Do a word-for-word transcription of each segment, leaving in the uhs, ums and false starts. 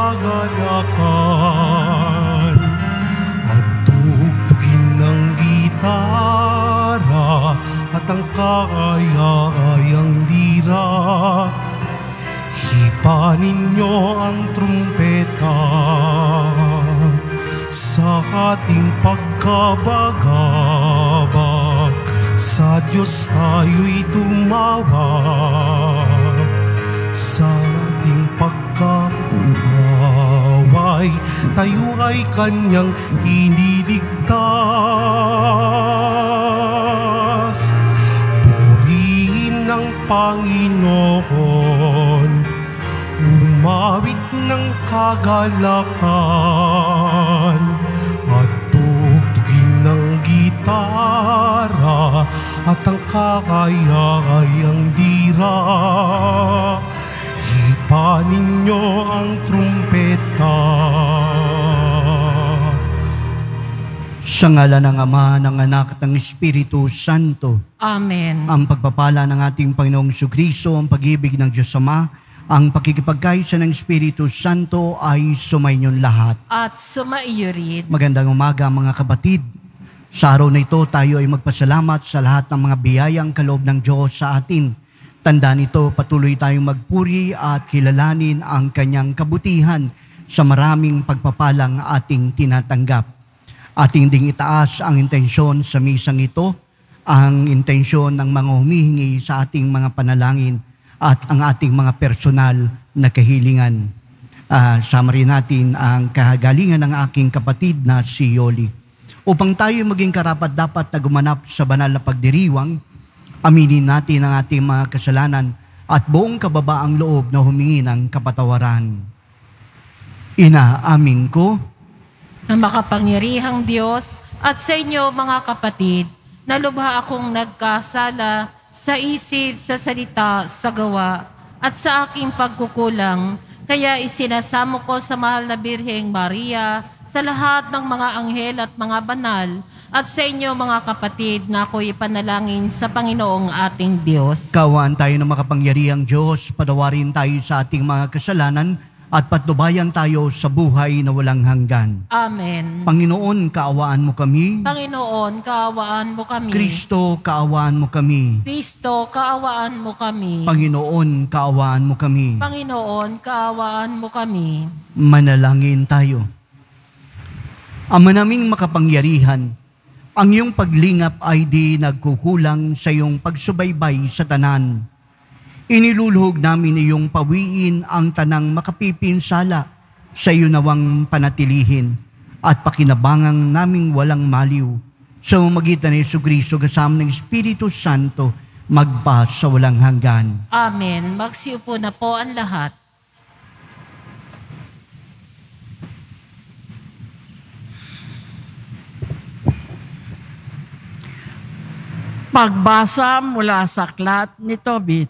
kagalakan at tugtugin ng gitara at ang kayang lira. Hipa ninyo ang trumpeta sa ating pagkabagabag. Sa Diyos tayo'y tumawag, sa ating pagkauaway tayo ay Kanyang iniligtas. Purihin ng Panginoon, umawit ng kagalakan at tugtugin ng gitara at ang kakayang lira. Hipa ninyo ang trumpeta. Sa ngalan ng Ama, ng Anak at ng Espiritu Santo. Amen. Ang pagpapala ng ating Panginoong Jesucristo, ang pag-ibig ng Diyos Ama, ang pakikipagkaisa ng Espiritu Santo ay sumainyo lahat. At sumaiyo rin. Magandang umaga mga kapatid. Sa araw na ito tayo ay magpasalamat sa lahat ng mga biyayang kaloob ng Diyos sa atin. Tandaan nito, patuloy tayong magpuri at kilalanin ang Kanyang kabutihan sa maraming pagpapalang ating tinatanggap. Ating ding itaas ang intensyon sa misang ito, ang intensyon ng mga humihingi sa ating mga panalangin at ang ating mga personal na kahilingan. Uh, sama rin natin ang kahagalingan ng aking kapatid na si Yoli. Upang tayo maging karapat-dapat na gumanap sa banal na pagdiriwang, aminin natin ang ating mga kasalanan at buong kababaang loob na humingi ng kapatawaran. Inaamin ko na makapangyarihang Diyos at sa inyo mga kapatid, na lubha akong nagkasala sa isip, sa salita, sa gawa, at sa aking pagkukulang. Kaya isinasamo ko sa mahal na Birheng Maria, sa lahat ng mga anghel at mga banal, at sa inyo mga kapatid na ako'y ipanalangin sa Panginoong ating Diyos. Kaawaan tayo ng makapangyarihang Diyos, patawarin tayo sa ating mga kasalanan, at patnubayan tayo sa buhay na walang hanggan. Amen. Panginoon, kaawaan mo kami. Panginoon, kaawaan mo kami. Kristo, kaawaan mo kami. Kristo, kaawaan mo kami. Panginoon, kaawaan mo kami. Panginoon, kaawaan mo kami. Manalangin tayo. Ama naming makapangyarihan, ang iyong paglingap ay di nagkukulang sa iyong pagsubaybay sa tanan. Iniluluhog namin iyong pawiin ang tanang makapipinsala sa iyo nawang panatilihin at pakinabangang naming walang maliw sa magitan ni Jesucristo kasama ng Espiritu Santo magpa sa walang hanggan. Amen. Magsiupo na po ang lahat. Pagbasa mula sa aklat ni Tobit.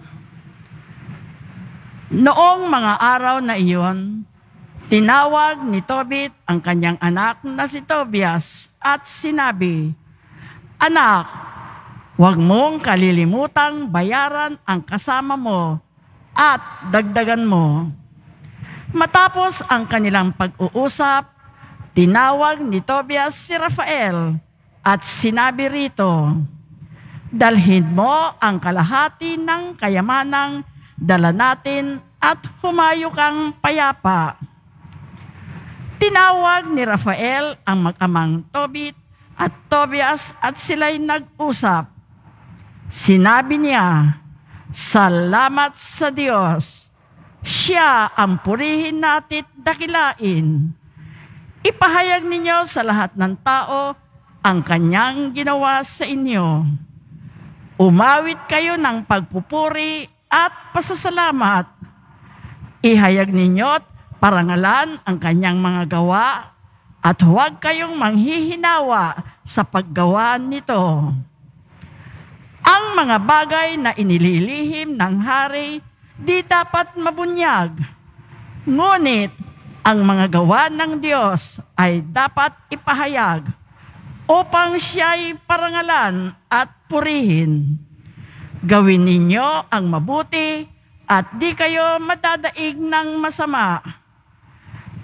Noong mga araw na iyon, tinawag ni Tobit ang kanyang anak na si Tobias at sinabi, "Anak, huwag mong kalilimutang bayaran ang kasama mo at dagdagan mo." Matapos ang kanilang pag-uusap, tinawag ni Tobias si Rafael at sinabi rito, "Dalhin mo ang kalahati ng kayamanang dala natin at humayo kang payapa." Tinawag ni Rafael ang mag-amang Tobit at Tobias at sila'y nag-usap. Sinabi niya, "Salamat sa Diyos. Siya ang purihin natit dakilain. Ipahayag ninyo sa lahat ng tao ang kanyang ginawa sa inyo. Umawit kayo ng pagpupuri at pasasalamat. Ihayag ninyo't parangalan ang kanyang mga gawa at huwag kayong manghihinawa sa paggawa nito. Ang mga bagay na inililihim ng hari di dapat mabunyag. Ngunit ang mga gawa ng Diyos ay dapat ipahayag upang siya'y parangalan at purihin. Gawin ninyo ang mabuti at di kayo madadaig ng masama.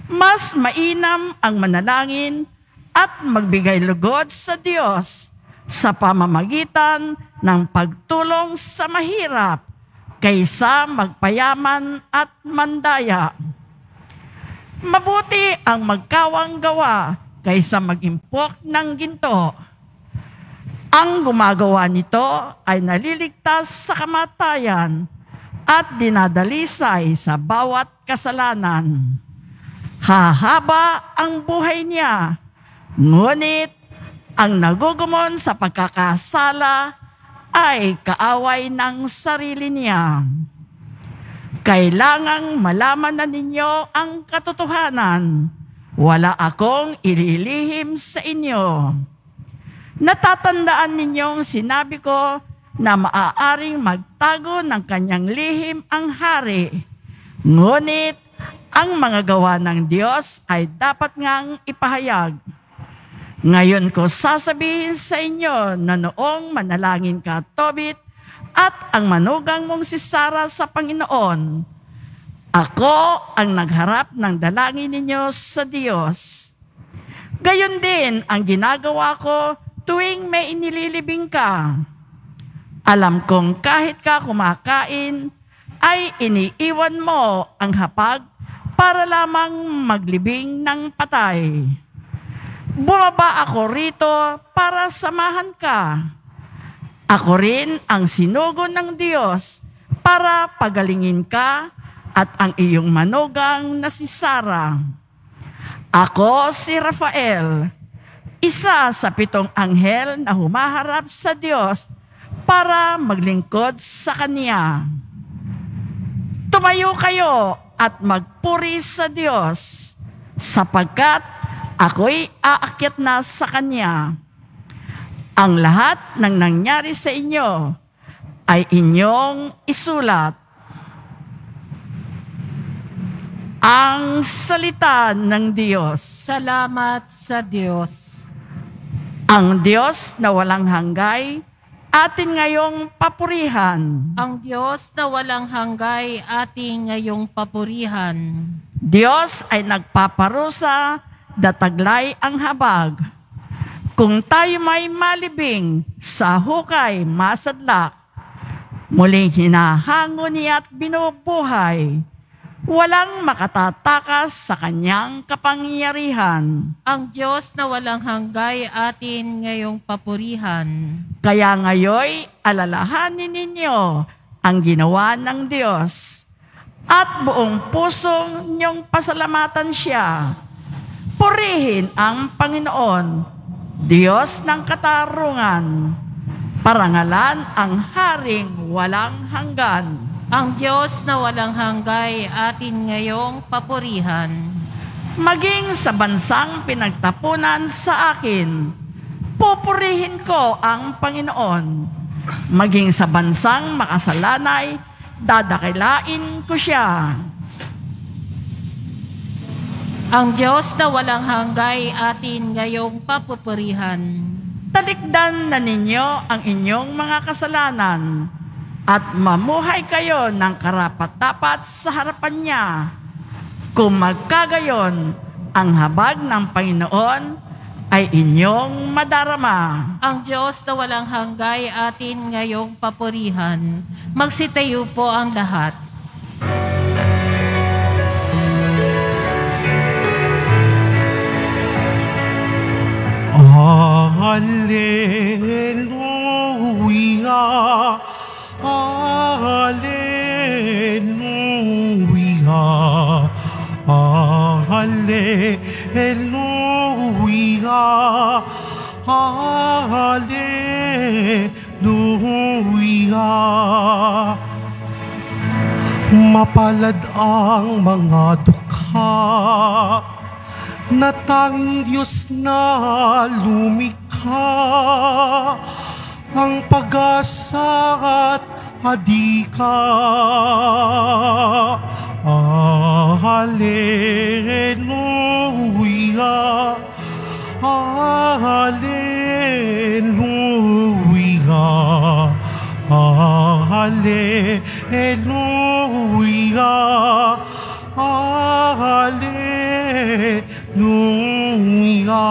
Mas mainam ang manalangin at magbigay lugod sa Diyos sa pamamagitan ng pagtulong sa mahirap kaysa magpayaman at mandaya. Mabuti ang magkawang gawa kaysa mag-impok ng ginto. Ang gumagawa nito ay naliligtas sa kamatayan at dinadalisay sa bawat kasalanan. Hahaba ang buhay niya, ngunit ang nagugumon sa pagkakasala ay kaaway ng sarili niya. Kailangang malaman na ninyo ang katotohanan. Wala akong ililihim sa inyo. Natatandaan ninyong sinabi ko na maaaring magtago ng kanyang lihim ang hari. Ngunit ang mga gawa ng Diyos ay dapat ngang ipahayag. Ngayon ko sasabihin sa inyo na noong manalangin ka, Tobit, at ang manugang mong si Sarah sa Panginoon, ako ang nagharap ng dalangin ninyo sa Diyos. Gayon din ang ginagawa ko tuwing may inililibing ka. Alam kong kahit ka kumakain, ay iniiwan mo ang hapag para lamang maglibing ng patay. Bumaba ako rito para samahan ka. Ako rin ang sinugo ng Diyos para pagalingin ka at ang iyong manugang na si Sarah. Ako si Rafael, isa sa pitong anghel na humaharap sa Diyos para maglingkod sa Kanya. Tumayo kayo at magpuri sa Diyos, sapagkat ako'y aakyat na sa Kanya. Ang lahat ng nangyari sa inyo ay inyong isulat. Ang salita ng Diyos. Salamat sa Diyos. Ang Diyos na walang hanggay, atin ngayong papurihan. Ang Diyos na walang hanggay, ating ngayong papurihan. Diyos ay nagpaparusa, dataglay ang habag. Kung tayo may malibing, sa hukay masadlak, muling hinahango niya at binubuhay, walang makatatakas sa kanyang kapangyarihan. Ang Diyos na walang hanggay, atin ngayong papurihan. Kaya ngayoy alalahanin ninyo ang ginawa ng Diyos at buong pusong niyong pasalamatan siya. Purihin ang Panginoon, Diyos ng katarungan, parangalan ang haring walang hanggan. Ang Diyos na walang hanggay, atin ngayong papurihan. Maging sa bansang pinagtapunan sa akin, pupurihin ko ang Panginoon. Maging sa bansang makasalanay, dadakilain ko siya. Ang Diyos na walang hanggay, atin ngayong papupurihan. Talikdan na ninyo ang inyong mga kasalanan at mamuhay kayo ng karapat-dapat sa harapan niya. Kung magkagayon, ang habag ng Panginoon ay inyong madarama. Ang Diyos na walang hanggay, atin ngayong papurihan. Magsitayo po ang lahat. Hallelujah, Hallelujah, Hallelujah, Hallelujah. Mapalad ang mga dukha na tanging Diyos na lumikha, ang pag-asa at adika. Hallelujah, Hallelujah, Hallelujah, Hallelujah. ka.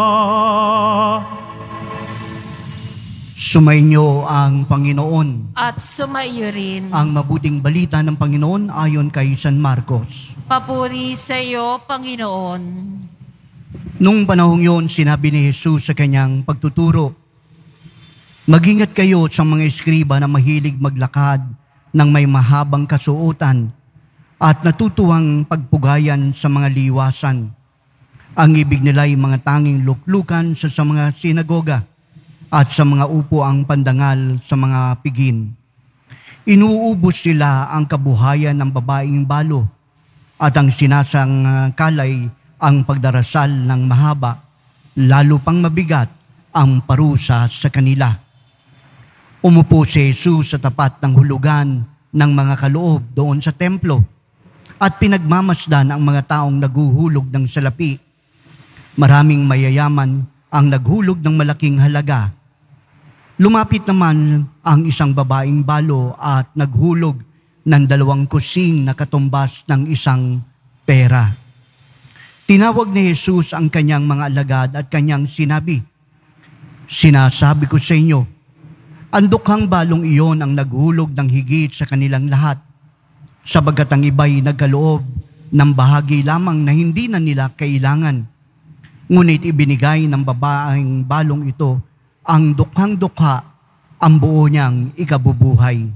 Sumainyo ang Panginoon. At sumaiyo rin. Ang mabuting balita ng Panginoon ayon kay San Marcos. Papuri sa iyo, Panginoon. Nung panahong yon, sinabi ni Jesus sa kanyang pagtuturo, "Mag-ingat kayo sa mga eskriba na mahilig maglakad ng may mahabang kasuotan at natutuwang pagpugayan sa mga liwasan. Ang ibig nila ay mga tanging luklukan sa, sa mga sinagoga at sa mga upo ang pandangal sa mga pigin. Inuubos nila ang kabuhayan ng babaeng balo at ang sinasang kalay ang pagdarasal ng mahaba, lalo pang mabigat ang parusa sa kanila." Umupo si Jesus sa tapat ng hulugan ng mga kaloob doon sa templo at pinagmamasdan ang mga taong naguhulog ng salapi. Maraming mayayaman ang naghulog ng malaking halaga. Lumapit naman ang isang babaeng balo at naghulog ng dalawang kusing na katumbas ng isang pera. Tinawag ni Jesus ang kanyang mga alagad at kanyang sinabi, "Sinasabi ko sa inyo, ang dukhang balong iyon ang naghulog ng higit sa kanilang lahat, sabagat ang iba'y nagkaloob ng bahagi lamang na hindi na nila kailangan. Ngunit ibinigay ng babaeng balong ito ang dukhang dukha, ang buo niyang ikabubuhay."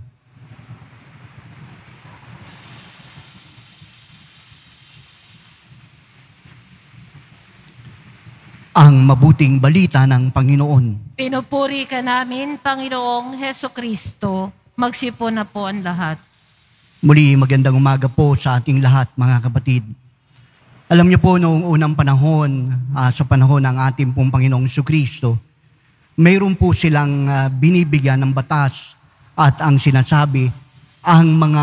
Ang mabuting balita ng Panginoon. Pinupuri ka namin, Panginoong Heso Kristo. Magsipon na po ang lahat. Muli, magandang umaga po sa ating lahat, mga kapatid. Alam niyo po, noong unang panahon, uh, sa panahon ng ating pong Panginoong Heso Kristo, mayroon po silang uh, binibigyan ng batas at ang sinasabi, ang mga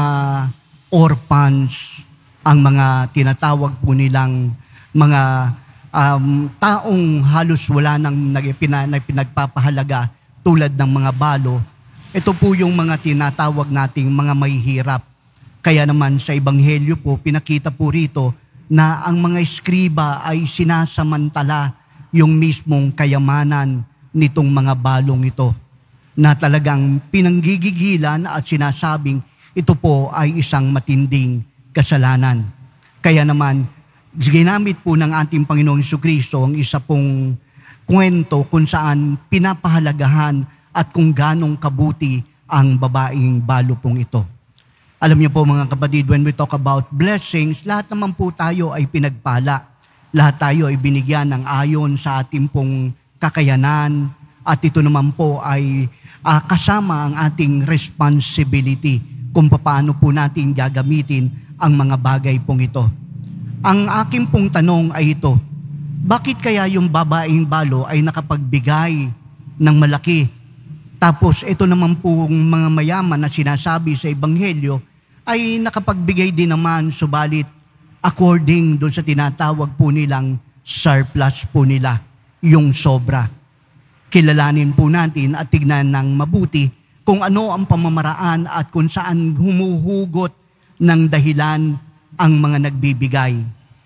orphans, ang mga tinatawag po nilang mga um, taong halos wala nang pinagpapahalaga tulad ng mga balo. Ito po yung mga tinatawag nating mga mahihirap. Kaya naman sa Ebanghelyo po, pinakita po rito na ang mga eskriba ay sinasamantala yung mismong kayamanan nitong mga balong ito, na talagang pinanggigigilan at sinasabing ito po ay isang matinding kasalanan. Kaya naman, ginamit po ng ating Panginoong Jesucristo ang isa pong kwento kung saan pinapahalagahan at kung ganong kabuti ang babaeng balo pong ito. Alam niyo po mga kapatid, when we talk about blessings, lahat naman po tayo ay pinagpala. Lahat tayo ay binigyan ng ayon sa ating pong kakayanan at ito naman po ay uh, kasama ang ating responsibility kung paano po natin gagamitin ang mga bagay pong ito. Ang aking pong tanong ay ito, bakit kaya yung babaeng balo ay nakapagbigay ng malaki? Tapos ito naman pong mga mayaman na sinasabi sa Ebanghelyo ay nakapagbigay din naman, subalit according doon sa tinatawag po nilang surplus po nila, yung sobra. Kilalanin po natin at tignan ng mabuti kung ano ang pamamaraan at kung saan humuhugot ng dahilan ang mga nagbibigay.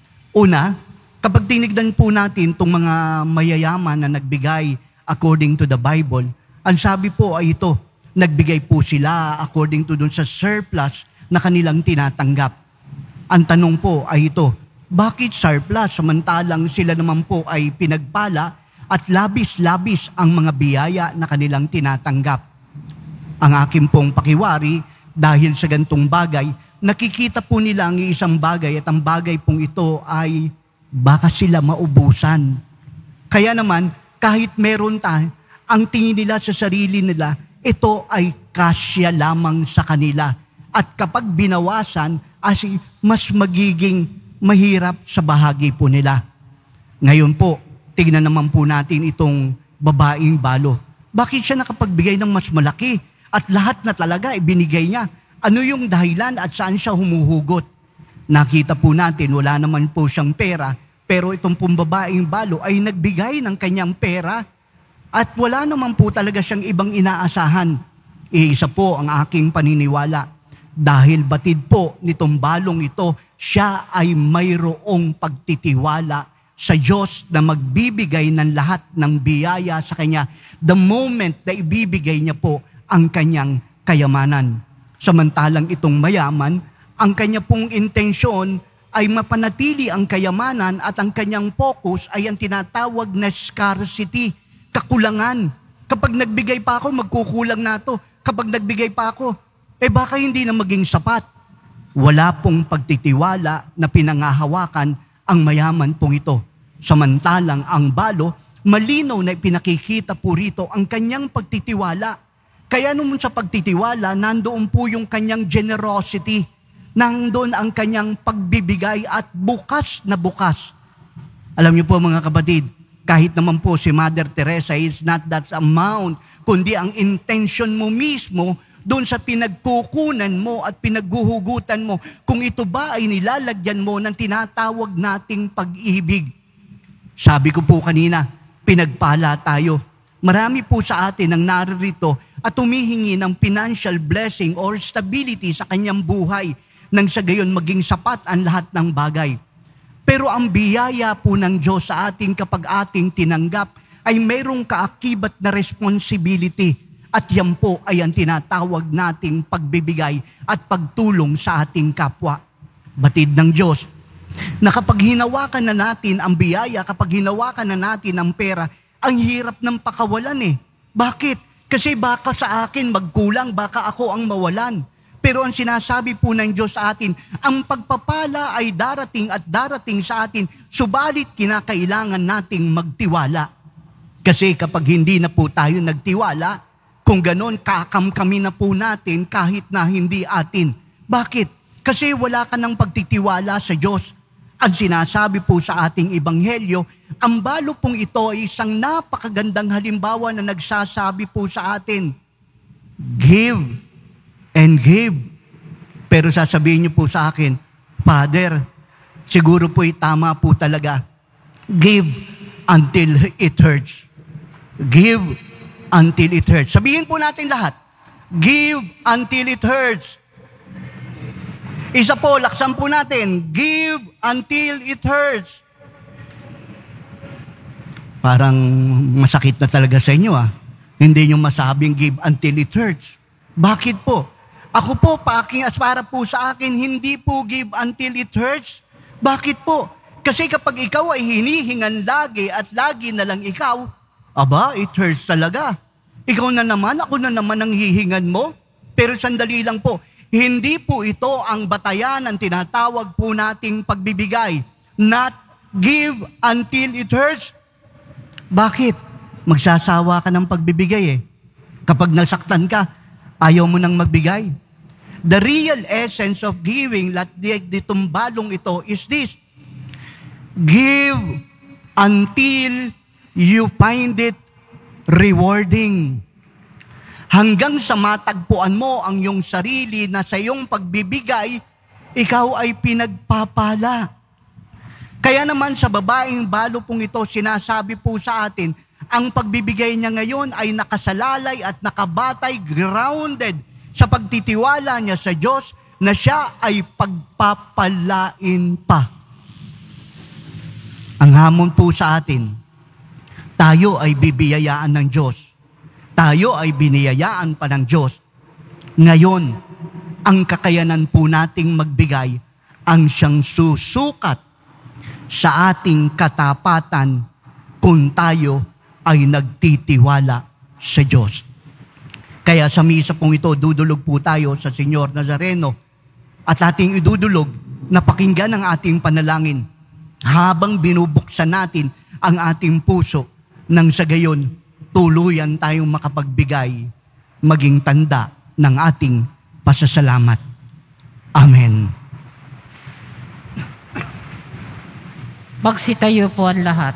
Una, kapag tinignan po natin itong mga mayayaman na nagbigay according to the Bible, ang sabi po ay ito, nagbigay po sila according to dun sa surplus na kanilang tinatanggap. Ang tanong po ay ito, bakit surplus samantalang sila naman po ay pinagpala at labis-labis ang mga biyaya na kanilang tinatanggap? Ang aking pong pakiwari, dahil sa gantong bagay, nakikita po nila ang isang bagay at ang bagay pong ito ay baka sila maubusan. Kaya naman, kahit meron tayo, ang tingin nila sa sarili nila, ito ay kasya lamang sa kanila. At kapag binawasan, as mas magiging mahirap sa bahagi po nila. Ngayon po, tignan naman po natin itong babaeng balo. Bakit siya nakapagbigay ng mas malaki? At lahat na talaga ibinigay niya. Ano yung dahilan at saan siya humuhugot? Nakita po natin, wala naman po siyang pera, pero itong pong babaeng balo ay nagbigay ng kanyang pera at wala naman po talaga siyang ibang inaasahan. Iisa po ang aking paniniwala. Dahil batid po nitong balong ito, siya ay mayroong pagtitiwala sa Diyos na magbibigay ng lahat ng biyaya sa Kanya the moment na ibibigay niya po ang Kanyang kayamanan. Samantalang itong mayaman, ang kanya pong intensyon ay mapanatili ang kayamanan at ang kanyang focus ay ang tinatawag na scarcity, kakulangan. Kapag nagbigay pa ako, magkukulang na to. Kapag nagbigay pa ako, eh baka hindi na maging sapat. Wala pong pagtitiwala na pinangahawakan ang mayaman pong ito. Samantalang ang balo, malinaw na ipinakikita po rito ang kanyang pagtitiwala. Kaya naman sa pagtitiwala, nandoon po yung kanyang generosity, nandoon ang kanyang pagbibigay at bukas na bukas. Alam niyo po mga kapatid, kahit naman po si Mother Teresa, it's not that amount, kundi ang intention mo mismo doon sa pinagkukunan mo at pinagguhugutan mo, kung ito ba ay nilalagyan mo ng tinatawag nating pag-ibig. Sabi ko po kanina, pinagpala tayo. Marami po sa atin ang naririto at humihingi ng financial blessing or stability sa kanyang buhay nang sa gayon maging sapat ang lahat ng bagay. Pero ang biyaya po ng Diyos sa atin kapag ating tinanggap ay mayroong kaakibat na responsibility at yan po ay ang tinatawag nating pagbibigay at pagtulong sa ating kapwa. Batid ng Diyos na kapag hinawakan na natin ang biyaya, kapag hinawakan na natin ang pera, ang hirap ng pakawalan eh. Bakit? Kasi baka sa akin magkulang, baka ako ang mawalan. Pero ang sinasabi po ng Diyos sa atin, ang pagpapala ay darating at darating sa atin, subalit kinakailangan nating magtiwala. Kasi kapag hindi na po tayo nagtiwala, kung ganon, kakamkami na po natin kahit na hindi atin. Bakit? Kasi wala ka ng pagtitiwala sa Diyos. Ang sinasabi po sa ating ebanghelyo, ang balo pong ito ay isang napakagandang halimbawa na nagsasabi po sa atin, give and give. Pero sasabihin niyo po sa akin, Father, siguro po'y tama po talaga. Give until it hurts. Give until it hurts. Sabihin po natin lahat, give until it hurts. Isa po, laksan po natin, give until it hurts. Parang masakit na talaga sa inyo ah. Hindi nyo masabing give until it hurts. Bakit po? Ako po, paaking as para po sa akin, hindi po give until it hurts. Bakit po? Kasi kapag ikaw ay hinihingan lagi at lagi na lang ikaw, aba, it hurts talaga. Ikaw na naman, ako na naman ang hihingan mo. Pero sandali lang po, hindi po ito ang batayan ng tinatawag po nating pagbibigay. Not give until it hurts. Bakit? Magsasawa ka ng pagbibigay eh. Kapag nasaktan ka, ayaw mo nang magbigay. The real essence of giving, lat ditong balong ito, is this. Give until you find it rewarding. Hanggang sa matagpuan mo ang iyong sarili na sa iyong pagbibigay, ikaw ay pinagpapala. Kaya naman sa babaeng balo pong ito, sinasabi po sa atin, ang pagbibigay niya ngayon ay nakasalalay at nakabatay, grounded sa pagtitiwala niya sa Diyos na siya ay pagpapalain pa. Ang hamon po sa atin, tayo ay bibiyayaan ng Diyos. Tayo ay biniyayaan pa ng Diyos. Ngayon, ang kakayanan po nating magbigay ang siyang susukat sa ating katapatan kung tayo ay nagtitiwala sa Diyos. Kaya sa misa pong ito, dudulog po tayo sa Senyor Nazareno at ating idudulog na pakinggan ang ating panalangin habang binubuksan natin ang ating puso nang sa gayon tuluyan tayong makapagbigay maging tanda ng ating pasasalamat. Amen. Magsitayo po ang lahat.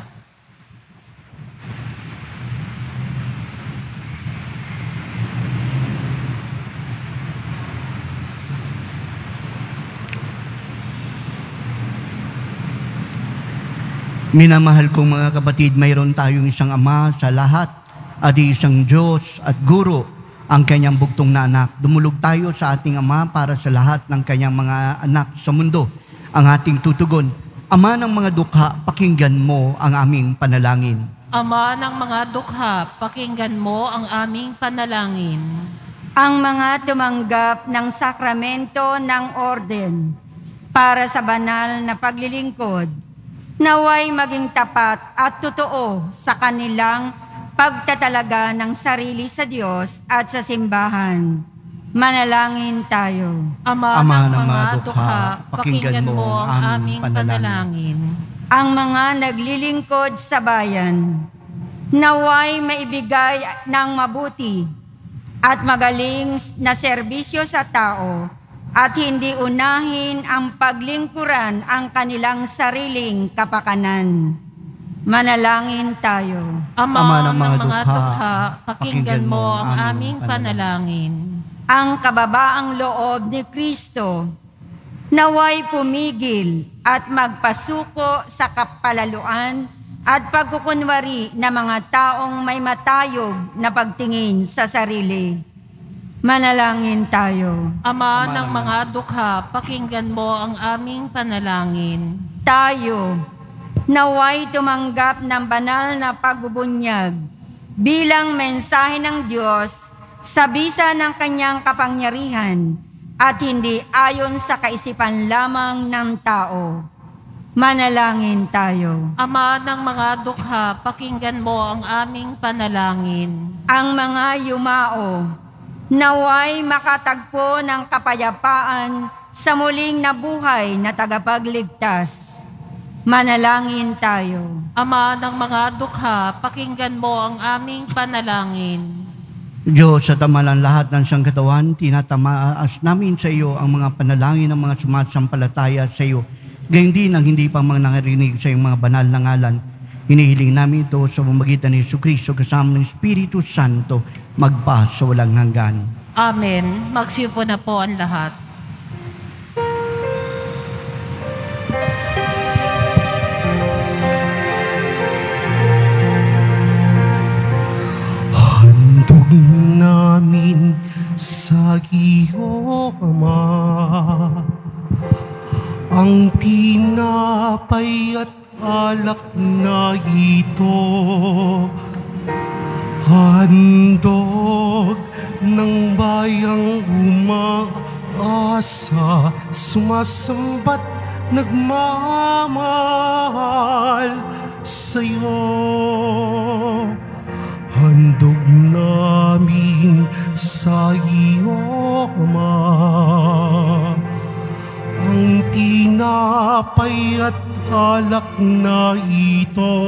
Minamahal kong mga kapatid, mayroon tayong isang Ama sa lahat at isang Diyos at Guro, ang kanyang bugtong na anak. Dumulog tayo sa ating Ama para sa lahat ng kanyang mga anak sa mundo. Ang ating tutugon, Ama ng mga dukha, pakinggan mo ang aming panalangin. Ama ng mga dukha, pakinggan mo ang aming panalangin. Ang mga tumanggap ng sakramento ng orden para sa banal na paglilingkod, naway maging tapat at totoo sa kanilang pagtatalaga ng sarili sa Diyos at sa simbahan. Manalangin tayo. Ama, Ama ng mga dukha, pakinggan mo ang aming panalangin. Ang mga naglilingkod sa bayan, naway maibigay ng mabuti at magaling na serbisyo sa tao at hindi unahin ang paglingkuran ang kanilang sariling kapakanan. Manalangin tayo. Ama, Ama ng mga, mga dukha, pakinggan mo ang aming panalangin. Ang kababaang loob ni Kristo, naway pumigil at magpasuko sa kapalaluan at pagkukunwari ng mga taong may matayog na pagtingin sa sarili. Manalangin tayo. Ama, ng mga dukha, pakinggan mo ang aming panalangin. Tayo, naway tumanggap ng banal na pagbubunyag bilang mensahe ng Diyos sa bisa ng kanyang kapangyarihan at hindi ayon sa kaisipan lamang ng tao. Manalangin tayo. Ama ng mga dukha, pakinggan mo ang aming panalangin. Ang mga yumao, naway makatagpo ng kapayapaan sa muling nabuhay na tagapagligtas. Manalangin tayo. Ama ng mga dukha, pakinggan mo ang aming panalangin. Diyos, sa tamalan lahat ng siyang katawan, tinatamaas namin sa iyo ang mga panalangin ng mga sumasampalataya sa iyo. Gayun din ang hindi pa mga nangarinig sa iyong mga banal na ngalan. Hinihiling namin ito sa pamamagitan ni Jesucristo kasama ng Espiritu Santo, magpa sa walang hanggan. Amen. Magsiupo na po ang lahat. Handog namin sa iyo, Ama, ang tinapay at alak na ito, handog ng bayang umaasa, sumasambat, nagmamahal sa'yo. Handog namin sa iyo, Ama, ang tinapay at alak na ito,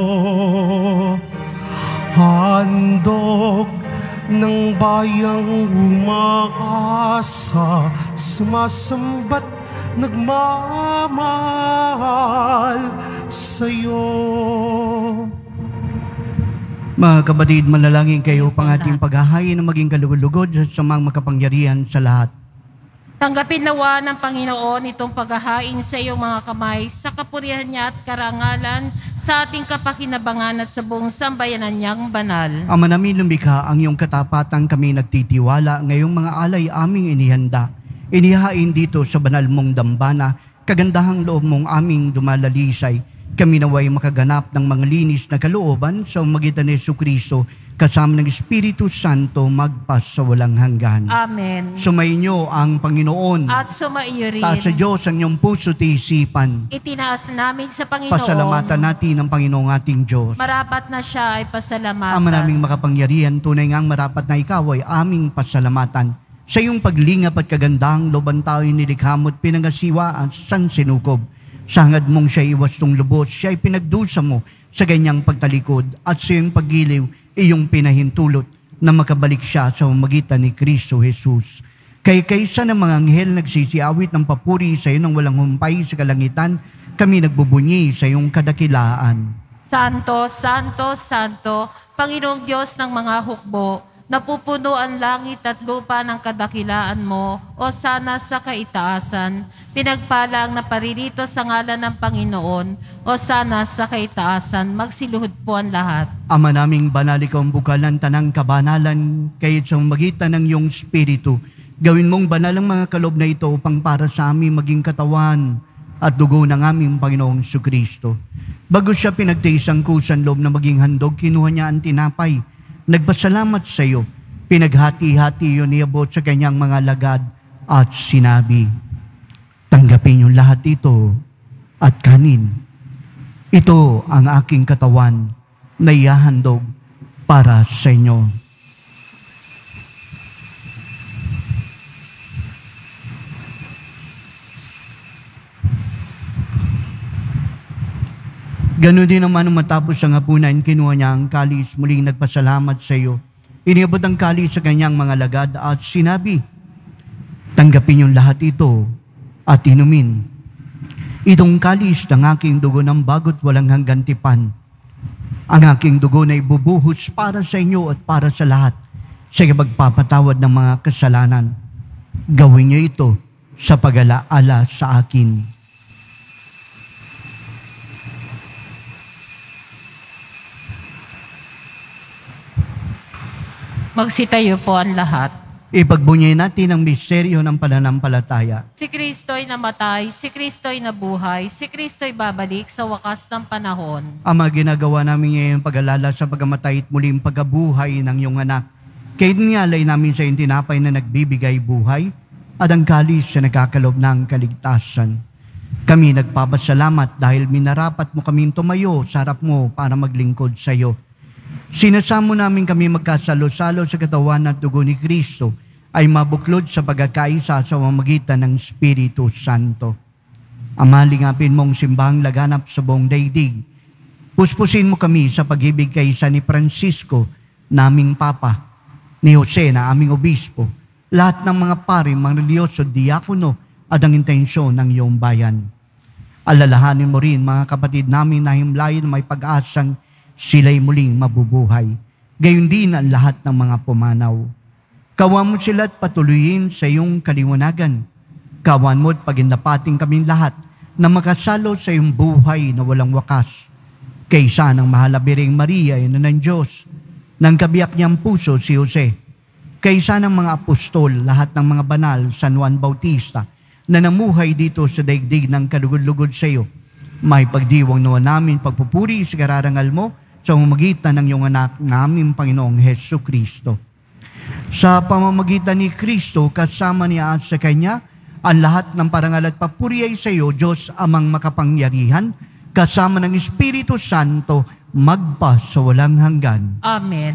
handog ng bayang umaasa, sumasambat, nagmamahal sa'yo. Mga kapatid, manalangin kayo pang ating paghahain na maging kalugod-lugod sa samang makapangyarihan sa lahat. Tanggapin nawa ng Panginoon itong paghahain sa iyong mga kamay sa kapurihan niya at karangalan sa ating kapakinabangan at sa buong sambayanan niyang banal. Ama namin lumikha, ang iyong katapatan kami nagtitiwala, ngayong mga alay aming inihanda. Inihain dito sa banal mong dambana, kagandahang loob mong aming dumalalisay. Kami naway makaganap ng mga linis na kalooban sa magitan ni Jesucristo kasama ng Espiritu Santo magpas sa walang hanggan. Amen. Sumainyo ang Panginoon. At sumaiyo rin. Taas sa Diyos ang iyong puso at isipan. Itinaas namin sa Panginoon. Pasalamatan natin ang Panginoong ating Diyos. Marapat na siya ay pasalamatan. Ama naming makapangyarihan, tunay ngang marapat na ikaw ay aming pasalamatan. Sa iyong paglingap at kagandang loban tayo nilikhamot pinangasiwaan sa sinukob. Sa hangad mong siya iwastong lubos, siya ay pinagdusa mo sa ganyang pagtalikod at sa iyong paggiliw, iyong pinahintulot na makabalik siya sa magitan ni Kristo Jesus. Kay kaysa ng mga anghel nagsisiawit ng papuri sa iyo ng walang humpay sa kalangitan, kami nagbubunyi sa iyong kadakilaan. Santo, Santo, Santo, Panginoong Diyos ng mga hukbo, napupuno ang langit at lupa ng kadakilaan mo, o sana sa kaitaasan. Pinagpala ang naparirito sa ngalan ng Panginoon, o sana sa kaitaasan. Magsiluhod po ang lahat. Ama naming banal, ikaw ang bukal ng tanang kabanalan, kahit sa magitan ng iyong Espiritu. Gawin mong banal ang mga kalob na ito upang para sa amin maging katawan at dugo ng aming Panginoong Jesucristo. Bago siya pinagtiis ang kusan loob na maging handog, kinuha niya ang tinapay. Nagpasalamat sa iyo. Pinaghati-hati yun niabot sa kanyang mga lagad at sinabi, tanggapin yung lahat ito at kanin. Ito ang aking katawan na ihahandog para sa inyo. Ganon din naman nung matapos ang hapunan, kinuha niya ang kalis, muling nagpasalamat sa iyo. Iniabot ang kalis sa kanyang mga lagad at sinabi, tanggapin yung lahat ito at inumin. Itong kalis ng aking dugo ng bagot walang hanggang tipan. Ang aking dugo na ibubuhos para sa inyo at para sa lahat sa pagpapatawad ng mga kasalanan. Gawin niyo ito sa pag-alaala sa akin. Magsitayo po ang lahat. Ipagbunyay natin ang misteryo ng pananampalataya. Si Kristo'y namatay, si Kristo'y nabuhay, si Kristo'y babalik sa wakas ng panahon. Ama, ginagawa namin ngayon pag-alala sa pagamatay at muling pagkabuhay ng iyong anak. Kaya niyalay namin sa iyong tinapay na nagbibigay buhay at ang kalis sa nagkakalob ng kaligtasan. Kami nagpapasalamat dahil minarapat mo kaming tumayo sa harap mo para maglingkod sa iyo. Sinasamo namin kami magkasalo-salo sa katawan at dugo ni Kristo ay mabuklod sa pagkakaisa sa pamamagitan ng Espiritu Santo. Ama, lingapin mong simbahang laganap sa buong daigdig. Puspusin mo kami sa pag-ibig kay San ni Francisco, naming Papa, ni Jose na aming Obispo, lahat ng mga pari, mga religyoso, diakono at ang intensyon ng iyong bayan. Alalahanin mo rin mga kapatid namin na himlayan may pag-asang sila'y muling mabubuhay. Gayon din ang lahat ng mga pumanaw. Kawan mo sila at patuloyin sa iyong kaliwanagan. Kawan mo at pagindapating kaming lahat na makasalo sa iyong buhay na walang wakas. Kaysa ng mahalabiring Maria, ina ng Diyos, ng kabiyak niyang puso si Jose. Kaysa ng mga apostol, lahat ng mga banal, San Juan Bautista, na namuhay dito sa daigdig ng kalugod-lugod sa iyo. May pagdiwang nawa namin pagpupuri sa kararangal mo sa pamamagitan ng iyong anak naming Panginoong Jesucristo. Sa pamamagitan ni Kristo, kasama niya at sa Kanya, ang lahat ng parangal at papuri ay sa iyo, Diyos amang makapangyarihan, kasama ng Espiritu Santo, magpa sa walang hanggan. Amen.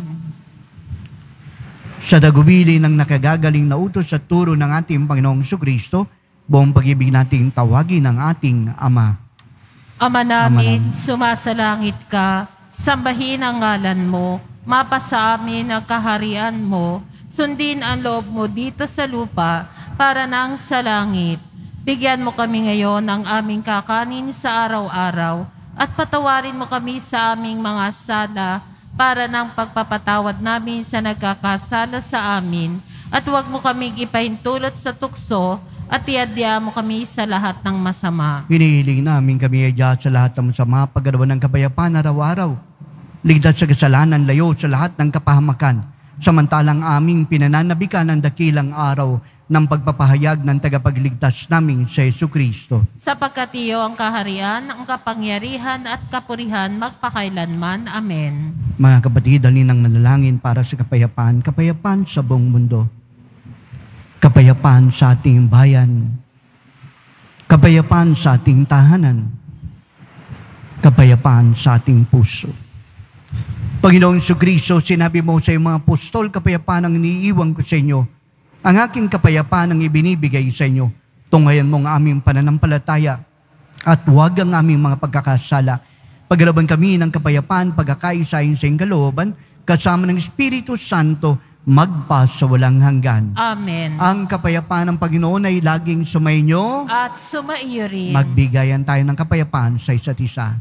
Sa dagubili ng nakagagaling na utos at turo ng ating Panginoong Jesucristo, buong pag-ibig nating tawagin ang ating Ama. Ama namin, sumasalangit ka, sambahin ang ngalan mo, mapasa amin ang kaharian mo, sundin ang loob mo dito sa lupa para nang sa langit. Bigyan mo kami ngayon ng aming kakanin sa araw-araw at patawarin mo kami sa aming mga sala para ng pagpapatawad namin sa nagkakasala sa amin at huwag mo kaming ipahintulot sa tukso at iadya mo kami sa lahat ng masama. Hinihiling namin kami adya sa lahat ng masama, paggawa ng kapayapaan araw-araw. Ligtas sa kasalanan, layo sa lahat ng kapahamakan. Samantalang aming pinananabikan ang dakilang araw ng pagpapahayag ng tagapagligtas namin sa Jesucristo. Sapagkat iyo ang kaharian, ang kapangyarihan at kapurihan magpakailanman. Amen. Mga kapatid, dalhin ng manalangin para sa kapayapaan, kapayapaan sa buong mundo. Kapayapaan sa ating bayan, kapayapaan sa ating tahanan, kapayapaan sa ating puso. Panginoong Jesucristo, sinabi mo sa iyong mga apostol, kapayapaan ang iniiwan ko sa inyo. Ang aking kapayapaan ang ibinibigay sa inyo. Tunghayan mo ang aming pananampalataya at huwag ang aming mga pagkakasala. Paglalaban kami ng kapayapaan, pagkakaisahin sa iyong kalooban, kasama ng Espiritu Santo, magpa sa walang hanggan. Amen. Ang kapayapaan ng Panginoon ay laging sumainyo at sumaiyo rin. Magbigayan tayo ng kapayapaan sa isa't isa.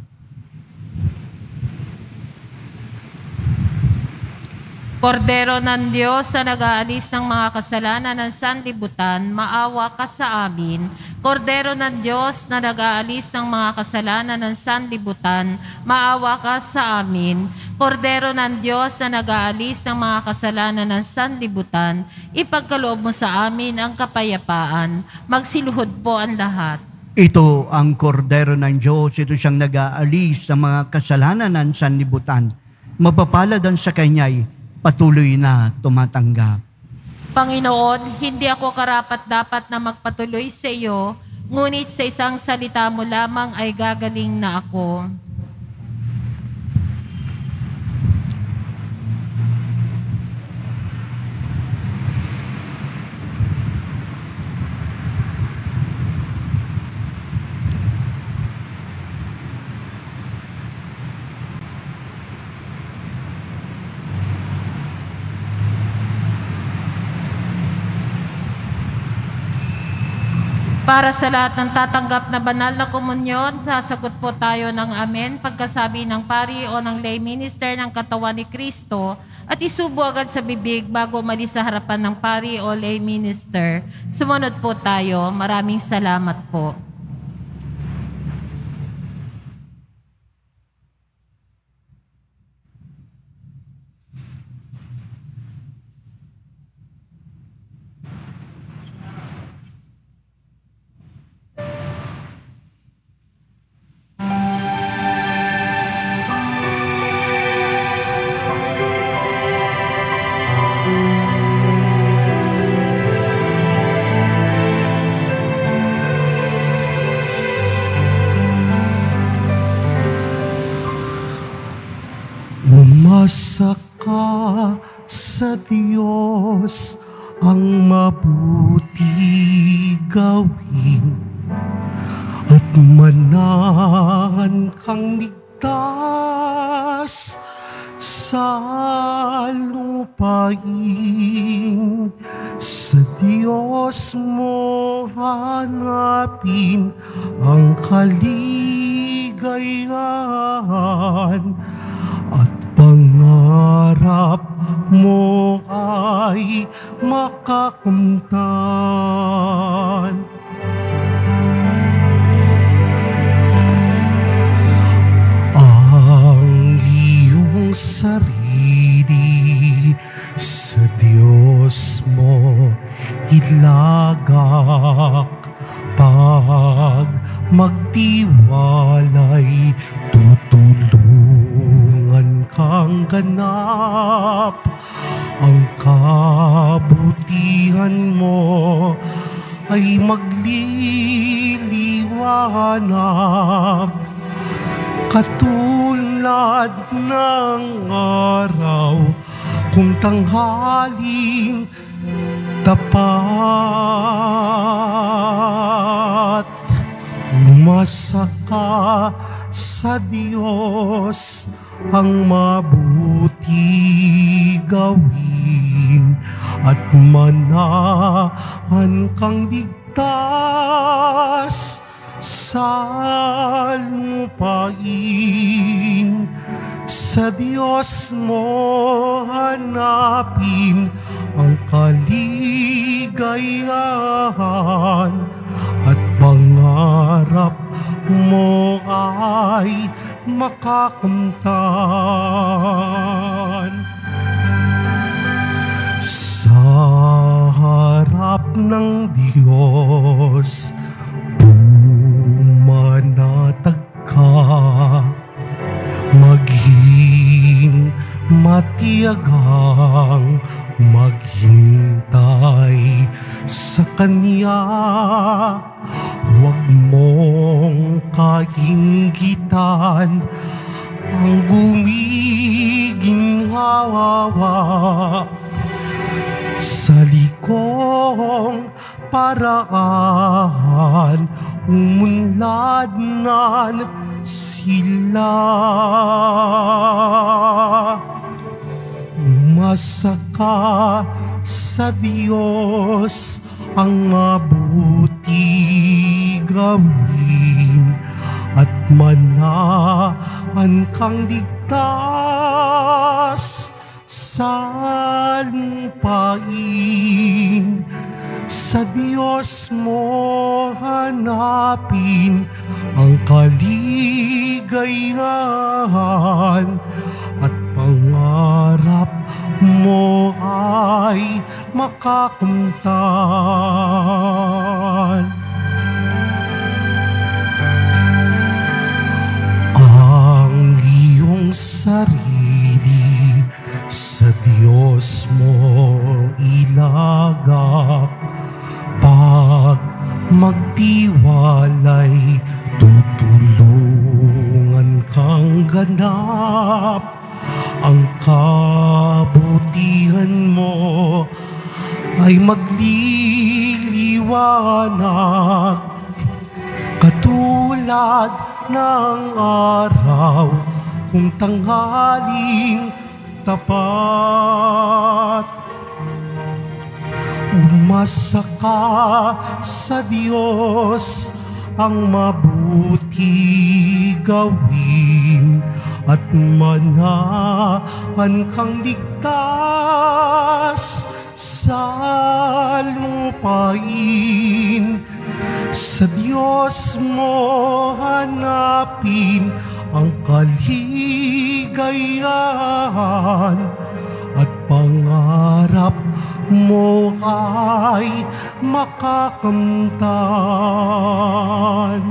Kordero ng Diyos na nag-aalis ng mga kasalanan ng sanlibutan, maawa ka sa amin. Kordero ng Diyos na nag-aalis ng mga kasalanan ng sanlibutan, maawa ka sa amin. Kordero ng Diyos na nag-aalis ng mga kasalanan ng sanlibutan, ipagkaloob mo sa amin ang kapayapaan. Magsiluhod po ang lahat. Ito ang kordero ng Diyos, ito siyang nag-aalis sa mga kasalanan ng sanlibutan. Mapapalad ang sa Kanya'y patuloy na tumatanggap. Panginoon, hindi ako karapat-dapat na magpatuloy sa iyo, ngunit sa isang salita mo lamang ay gagaling na ako. Para sa lahat ng tatanggap na banal na komunyon, sasagot po tayo ng amen pagkasabi ng pari o ng lay minister ng katawan ni Kristo at isubo agad sa bibig bago umalis sa harapan ng pari o lay minister. Sumunod po tayo. Maraming salamat po. Umasa ka sa Diyos, ang mabuti gawin at manahan kang ligtas sa lupain. Sa Diyos mo hanapin ang kaligayahan at pangarap mo ay makakamtan. Ang iyong sarili sa Diyos mo ilagak, pag magtiwalay tutulungan kang ganap. Ang kabutihan mo ay magliliwanag katulad ng araw kung tanghaling tapat. Umasa ka sa Diyos, ang mabuti gawin at manahan kang ligtas sa lupain. Sa Diyos mo hanapin ang kaligayahan at pangarap mo ay makakamtan. Sa harap ng Diyos pumanatag ka, maging matiyagang maghintay sa Kanya. Huwag mong kainggitan ang gumiginhawa. Sa likong paraan umunlad na sila. Umasa ka sa Diyos, ang mabuti gawin at manahan kang ligtas sa lupain. Sa Diyos mo hanapin ang kaligayahan at pangarap mo ay makakamtan. sarili sa Diyos mo ilagak. Pag magtiwalay, tutulungan kang ganap. Ang kabutihan mo ay magliliwanag, katulad ng araw kung tanghaling tapat. Umasa ka sa Diyos, ang mabuti gawin, at manahan kang ligtas sa lupain. Sa Diyos mo hanapin ang kaligayahan, at pangarap mo ay makakamtan.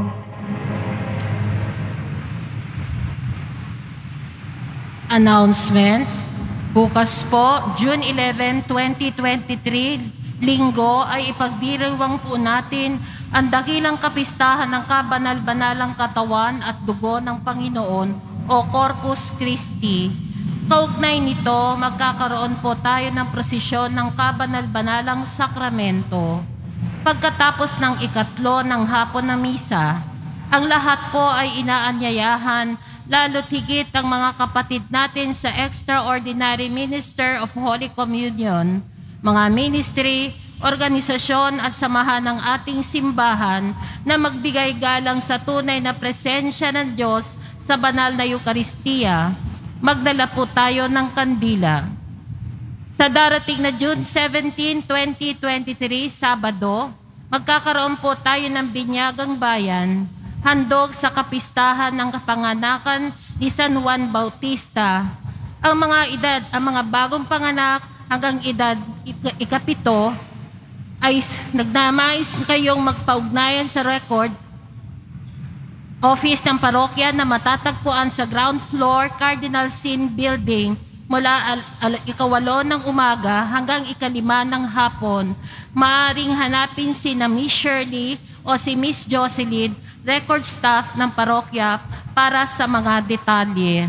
Announcement. Bukas po, June eleventh, twenty twenty-three, Linggo, ay ipagdiriwang po natin ang dakilang kapistahan ng kabanal-banalang katawan at dugo ng Panginoon o Corpus Christi. Kaugnay nito, magkakaroon po tayo ng prosesyon ng kabanal-banalang sakramento. Pagkatapos ng ikatlo ng hapon na misa, ang lahat po ay inaanyayahan, lalo't higit ang mga kapatid natin sa Extraordinary Minister of Holy Communion, mga ministry, organisasyon at samahan ng ating simbahan na magbigay galang sa tunay na presensya ng Diyos sa banal na Eukaristiya. Magdala po tayo ng kandila. Sa darating na June seventeenth, twenty twenty-three, Sabado, magkakaroon po tayo ng binyagang bayan, handog sa kapistahan ng kapanganakan ni San Juan Bautista. Ang mga edad, ang mga bagong panganak hanggang edad ik- ikapito ay nagnamais kayong magpaugnayan sa record office ng parokya na matatagpuan sa ground floor Cardinal Sin Building mula al- al- ikawalo ng umaga hanggang ikalima ng hapon. Maaring hanapin si na Miss Shirley o si Miss Jocelyn, record staff ng parokya, para sa mga detalye.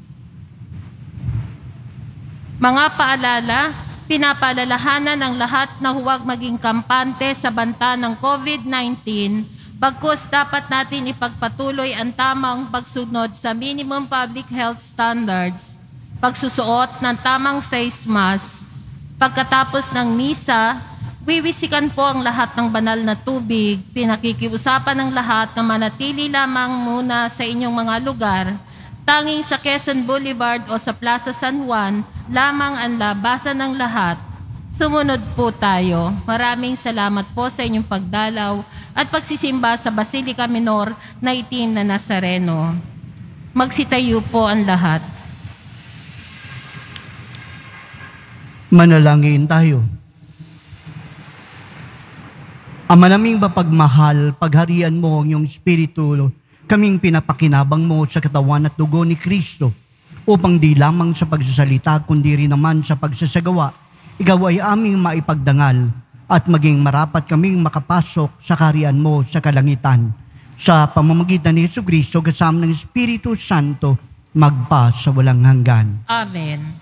Mga paalala, pinapaalalahanan ng lahat na huwag maging kampante sa banta ng COVID nineteen, bagkus dapat natin ipagpatuloy ang tamang pagsunod sa minimum public health standards, pagsusuot ng tamang face mask. Pagkatapos ng misa, wiwisikan po ang lahat ng banal na tubig. Pinakikiusapan ng lahat na manatili lamang muna sa inyong mga lugar. Tanging sa Quezon Boulevard o sa Plaza San Juan, lamang ang labasan ng lahat. Sumunod po tayo. Maraming salamat po sa inyong pagdalaw at pagsisimba sa Basilica Minor na Itim na Nazareno. Magsitayo po ang lahat. Manalangin tayo. Ama naming mapagmahal, pagharian mo ang iyong Espiritu, kaming pinapakinabang mo sa katawan at dugo ni Kristo, upang di lamang sa pagsasalita, kundi rin naman sa pagsasagawa, ikaw ay aming maipagdangal at maging marapat kaming makapasok sa kaharian mo sa kalangitan. Sa pamamagitan ni Jesucristo, kasama ng Espiritu Santo, magpa sa walang hanggan. Amen.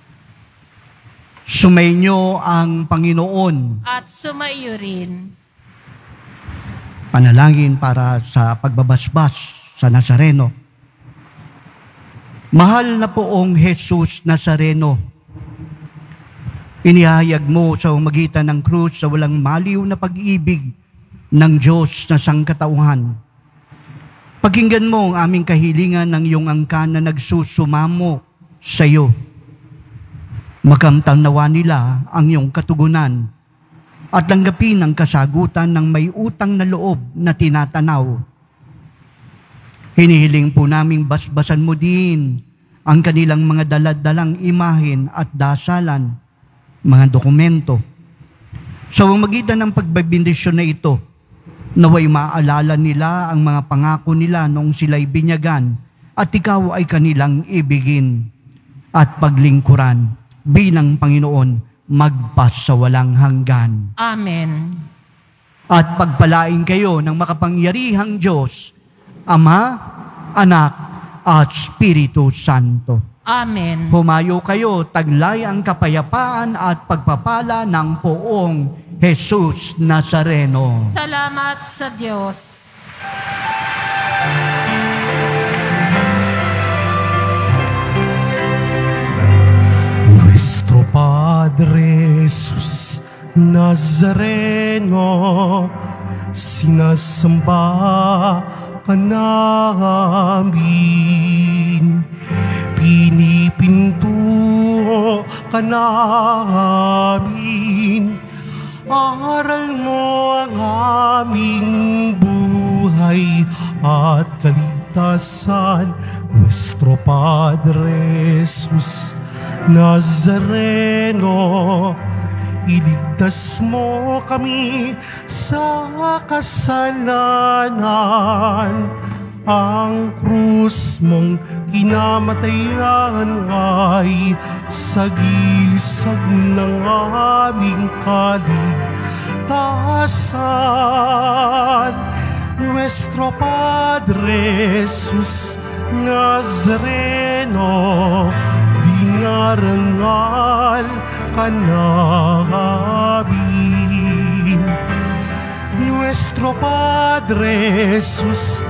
Sumainyo ang Panginoon. At sumaiyo rin. Panalangin para sa pagbabasbas sa Nazareno. Mahal na poong Jesus Nazareno, inihayag mo sa magitan ng krus sa walang maliw na pag-ibig ng Diyos na sangkatauhan. Pakinggan mo ang aming kahilingan ng iyong angkan na nagsusumamo sa iyo. Makamtan nawa nila ang iyong katugunan at tanggapin ang kasagutan ng may utang na loob na tinatanaw. Hinihiling po naming basbasan mo din ang kanilang mga daladalang imahen at dasalan, mga dokumento. Sa pamamagitan ng pagbibindisyon na ito, naway maaalala nila ang mga pangako nila noong sila'y binyagan at ikaw ay kanilang ibigin at paglingkuran bilang Panginoon magpasawalang hanggan. Amen. At pagpalain kayo ng makapangyarihang Diyos, Ama, Anak, at Espiritu Santo. Amen. Humayo kayo, taglay ang kapayapaan at pagpapala ng poong Jesus Nazareno. Salamat sa Diyos. Nuestro Padre Jesus Nazareno, sinasamba ka namin, pinipinto ka namin, aral mo ang aming buhay at kaligtasan. Nuestro Padre Jesus Nazareno, iligtas mo kami sa kasalanan. Ang krus mong kinamatayan ay sagisag ng aming kaligtasan. Nuestro Padre Jesus Nazareno, dingarangal ka namin. Nuestro Padre Jesus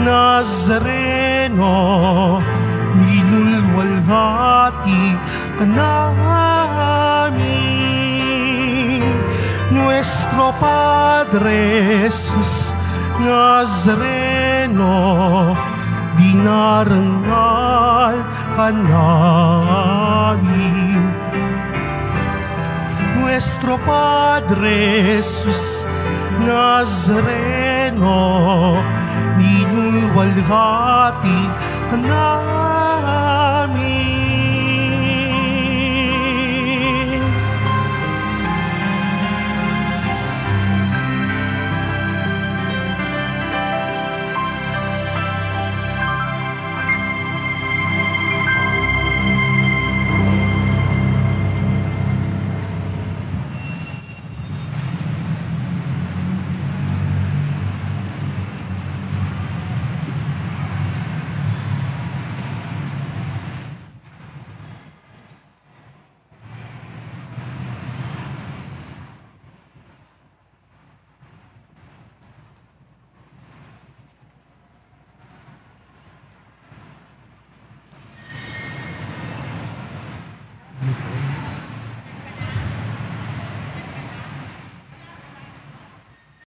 Nazareno, nilulwalhati ka namin. Nuestro Padre Jesus Nazareno, dinarangal ka namin. Nuestro Padre Jesus Nazareno, nilulwalhati ka namin.